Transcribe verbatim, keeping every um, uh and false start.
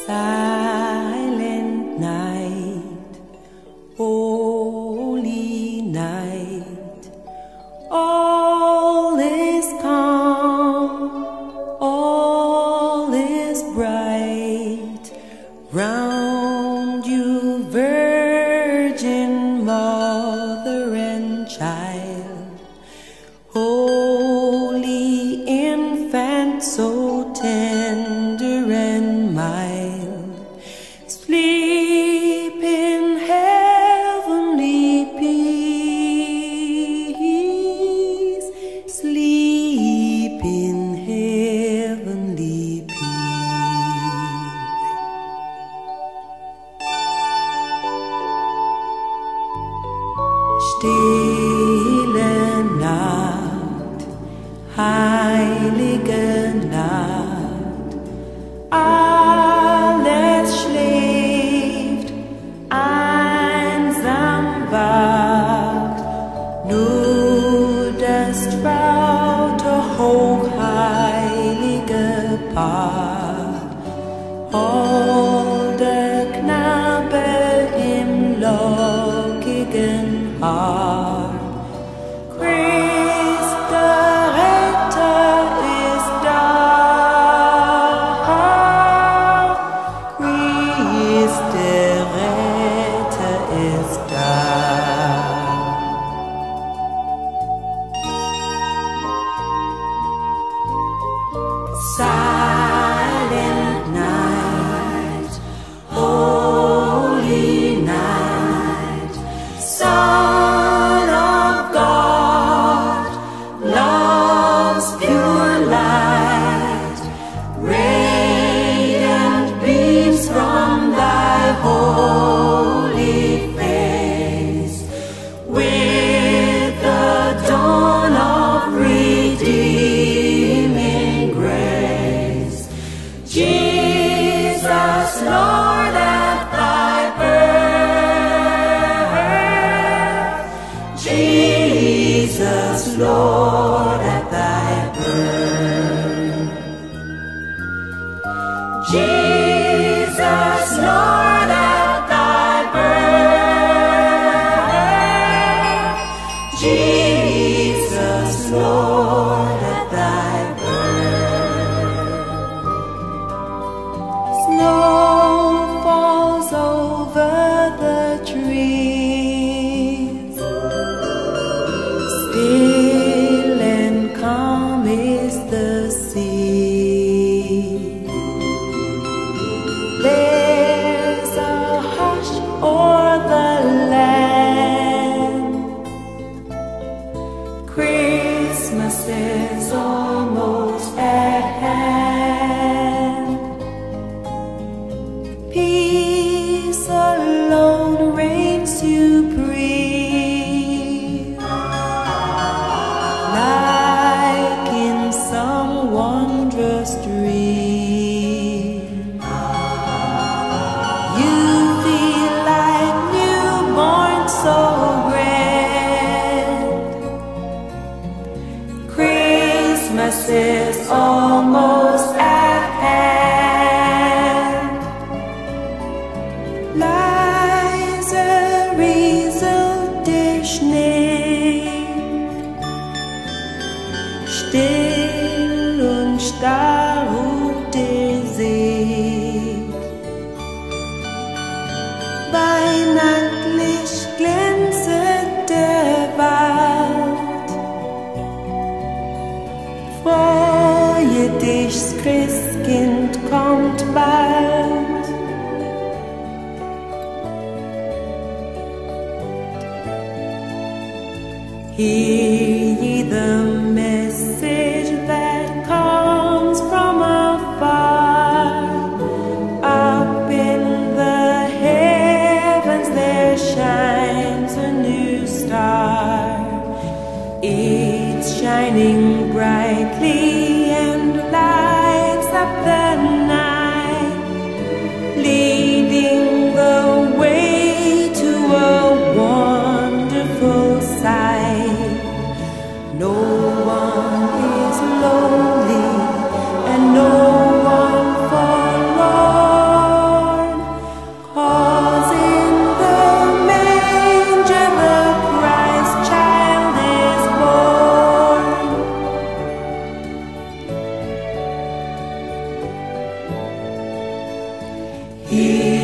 Silent night, holy night, all is calm, all is bright, round you virgin mother and child, holy infant so tender and mild, sleep in heavenly peace, sleep in heavenly peace. Stille Nacht, heilige Nacht, alles schläft, einsam wacht, nur das traute hochheilige Paar, holder Knabe im lockigen Haar. Christ der Retter ist da, Christ der Retter ist da. Silent night, holy night, Son of God, love's pure light, radiant beams from thy holy face, with the dawn of redeeming grace. Jesus, Lord, at thy birth, Jesus, Lord, at thy birth, Jesus, Lord, at thy birth, Jesus, Lord, at thy birth. Snow falls over the trees, still and calm is the sea. There's a hush o'er the land, Christmas is almost at hand. Peace alone reigns supreme, like in some wondrous dream. You feel like newborn, so grand. Christmas is almost at hand. Leise rieselt der Schnee, still und starr ruht der See. Weihnachtlich glänzet der Wald, freue dich, das Christkind kommt bald. Hear ye the message that comes from afar. Up in the heavens there shines a new star. It's shining brightly and lights up the night, leading the way to a wonderful sight. No one He